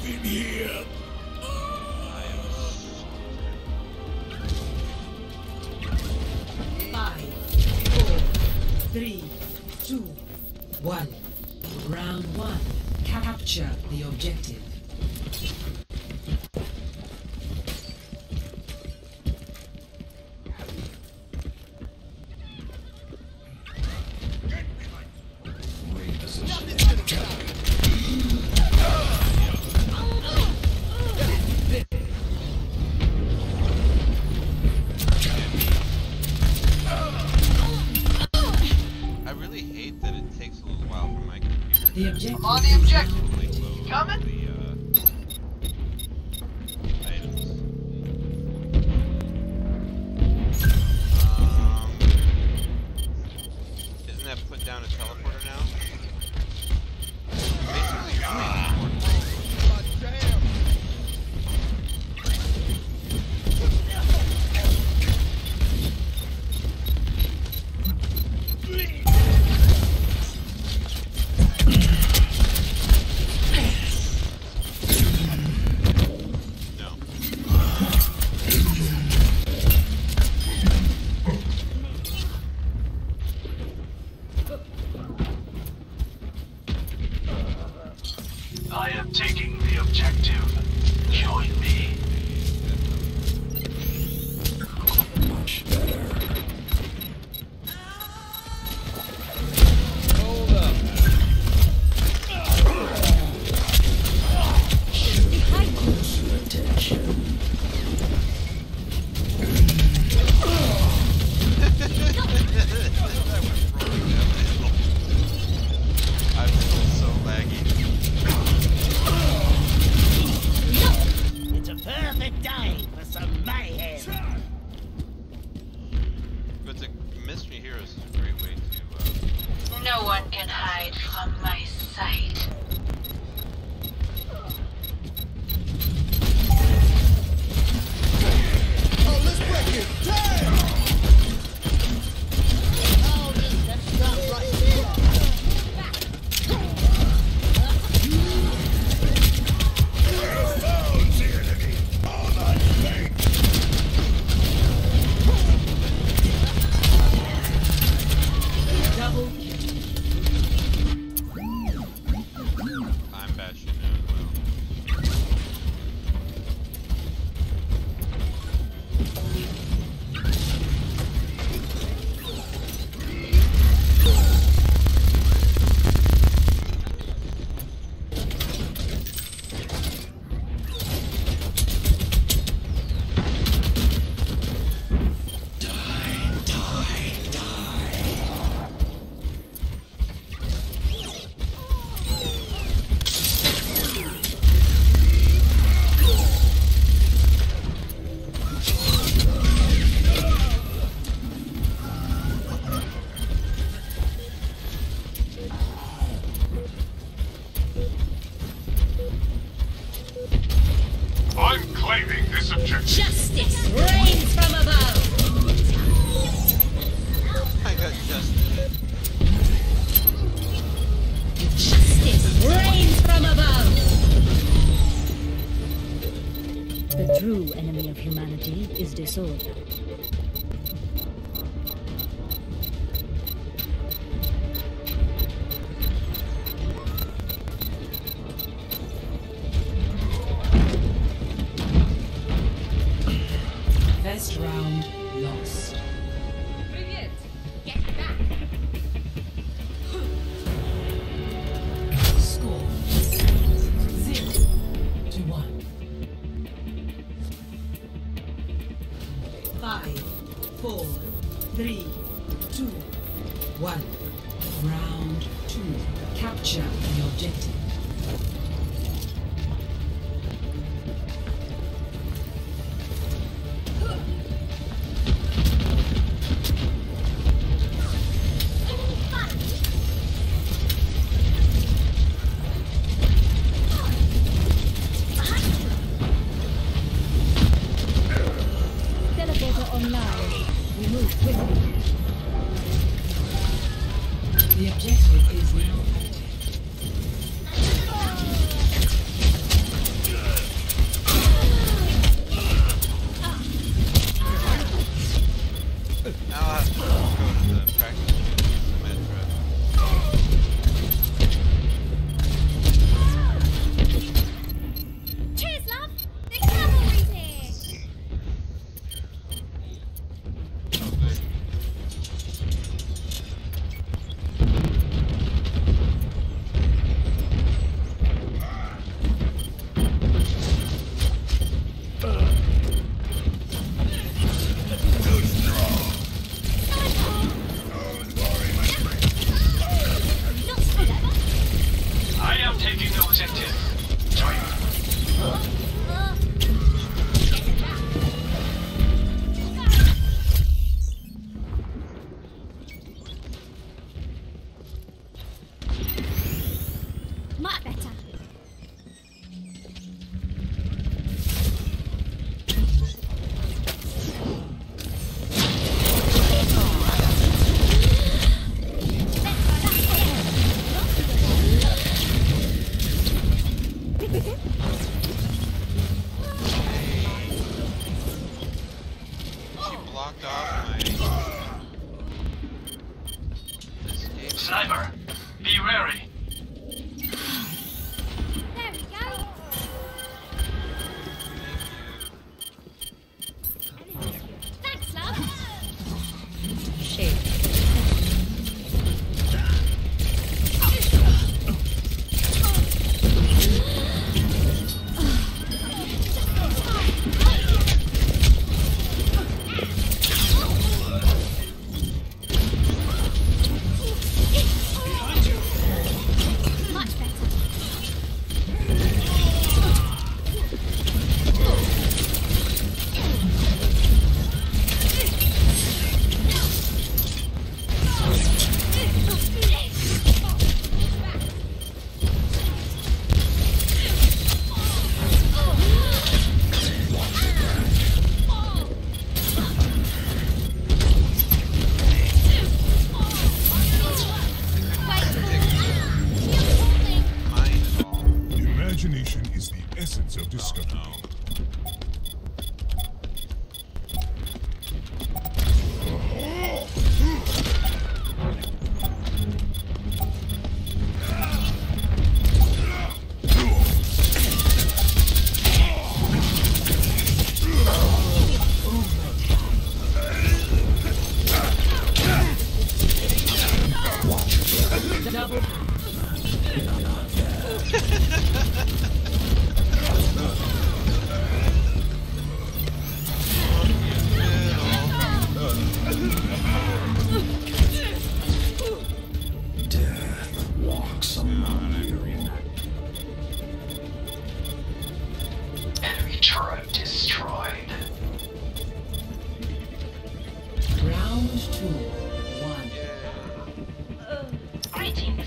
in here. 5, 4, 3, 2, 1. Round 1. Capture the objective. The objective. On the objective. Coming? Isn't that put down a teleporter now? Basically, I am taking the objective. Join me. Much better. hold up. Close attention. I feel so laggy. It's a perfect day for some mayhem. But the mystery here is a great way to. No one can hide from my sight. Oh, let's break it! Damn! Oh, that's not right. Found the enemy. On my flank. Double I'm bashing it as well. I'm claiming this objective. Justice reigns from above. I got just. Justice reigns from above. The true enemy of humanity is disorder. First round lost. Score 0-1. 5, 4, 3, 2, 1. Round 2. Capture the objective. Teleporter online. We move quickly. The objective is now active. Double. Death walks among you. Enemy turret destroyed. Round 2. 1. Greetings.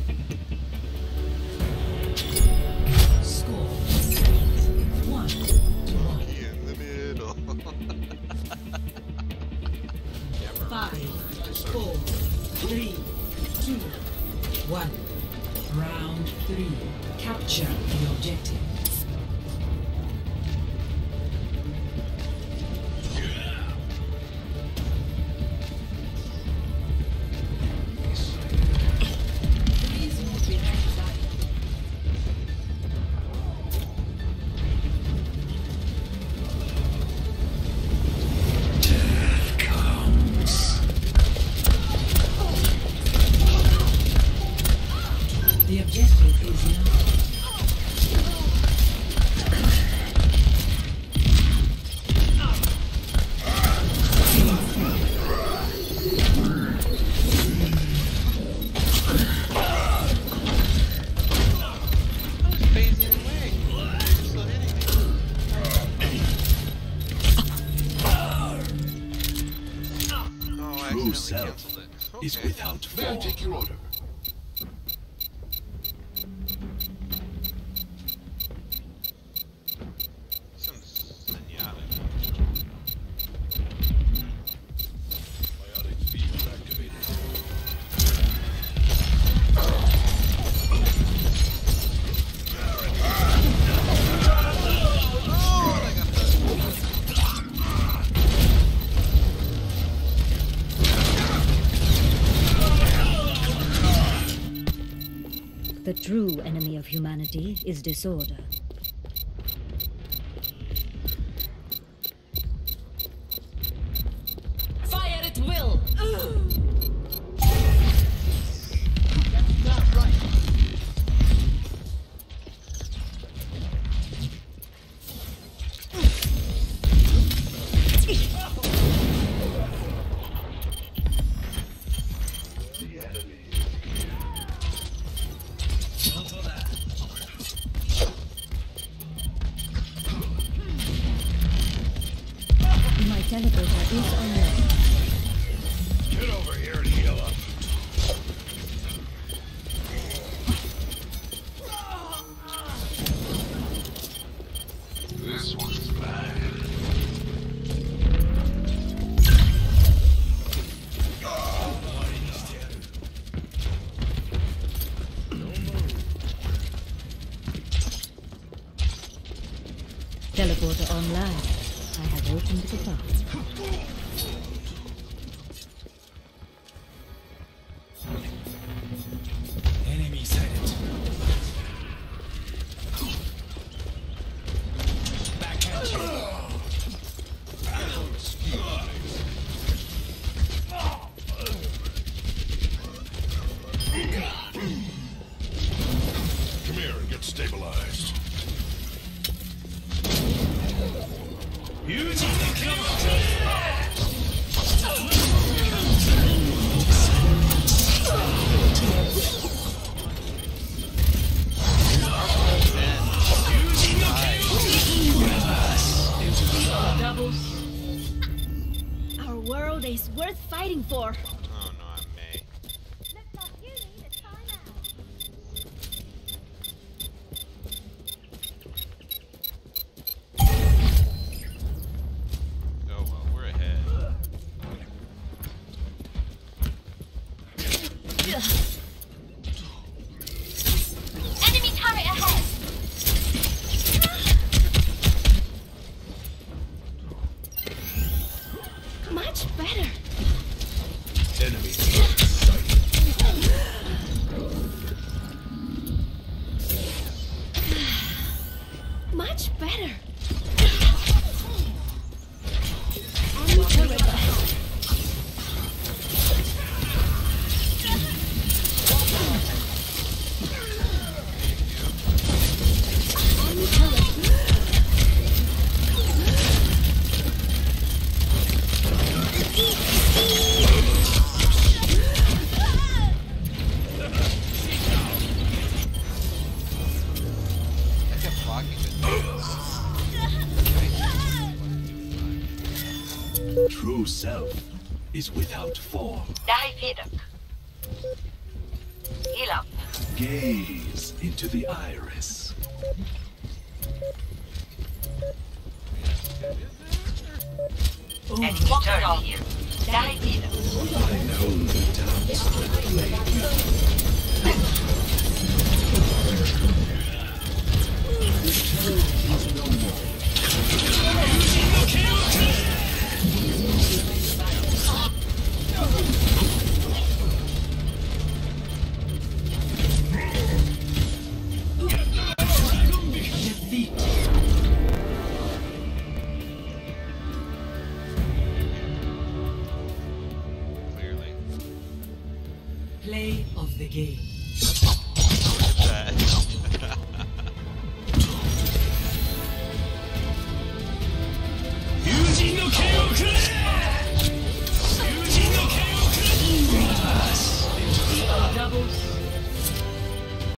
Score 1-1. In the middle. 5, 4, 3, 2, 1. Round 3. Capture the objective. The objective is now. Phasing away. You're still hitting me. Oh, I accidentally canceled it. Is Okay. without fault. May I take your order? Some zenyatta. Biotic field activated. The true enemy of humanity is disorder. Fire at will. Not right. My teleporter is online. Get over here and heal up. This one's bad. Teleporter online. I have opened the path. Enemy sighted. Back at you. Come here and get stabilized. Using the Our world is worth fighting for. Oh no, I'm May. Oh well, we're ahead. Enemy turret ahead. Much better. enemy sighted. Much better. Enemy turret ahead. true self is without form. Gaze into the iris. Oh, I know the doubts that plague you. Is no more. defeat. Clearly. Play of the game. Look at that.